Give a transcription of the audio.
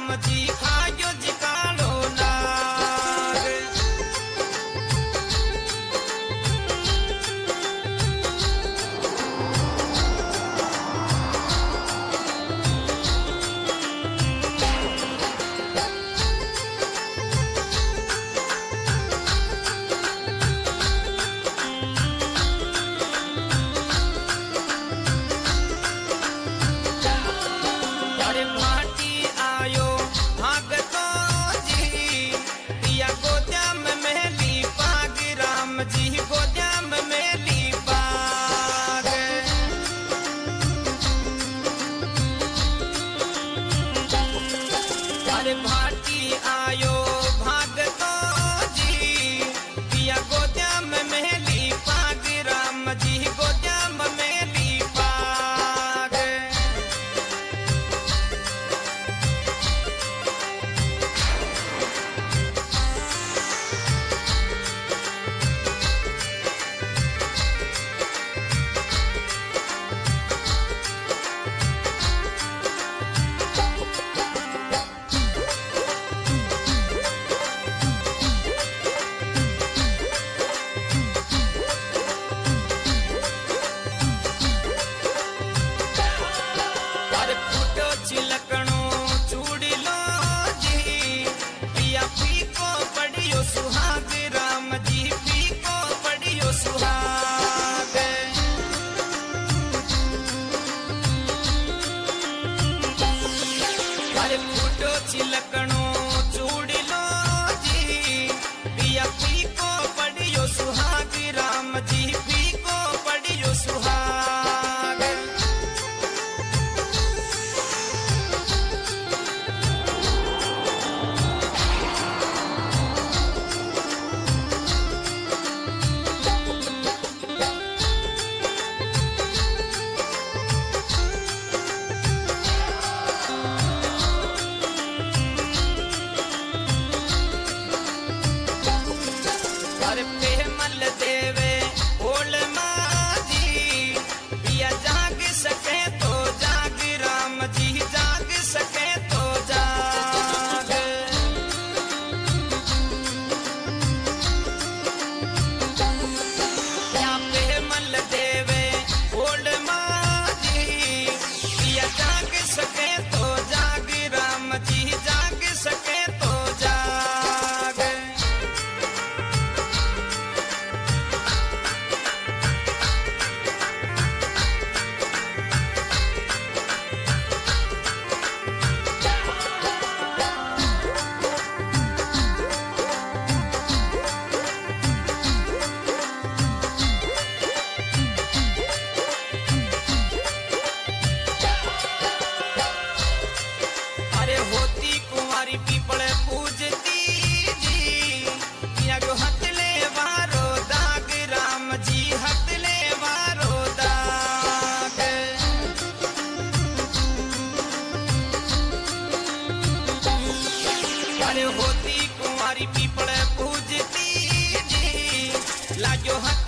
राम जी खायो जिकालो नाग। अरे माटी आयो भागतो जी पिया गोदाम मेली पाग राम जी गोदाम मेली पाग। अरे भाटी आयो भागतो जी पिया गोदाम मेली पाग राम जी गोदाम मेली पाग। अरे फूटो चिलकणो चूड़िलो जी पिया फीको पड़ियो सुहाग राम जी फीको पड़ियो सुहाग। अरे फूटो चिलकणो चूड़िलो जी पिया फीको पड़ियो सुहाग राम जी फीको पड़ियो सुहाग। अरे पेमल देवे ओल माजी पिया जाग सके तो जाग राम जी जाग सके तो जाग। या पेमल देवे ओल माजी पिया जाग सके तो जाग राम जी जाग सके तो जाग। अरे होती कुंवारी पीपल पूजती जी या जो हथले वारो दाग राम जी हथले वारो दाग। अरे होती कुंवारी पीपल पूजती जी लाजो हथ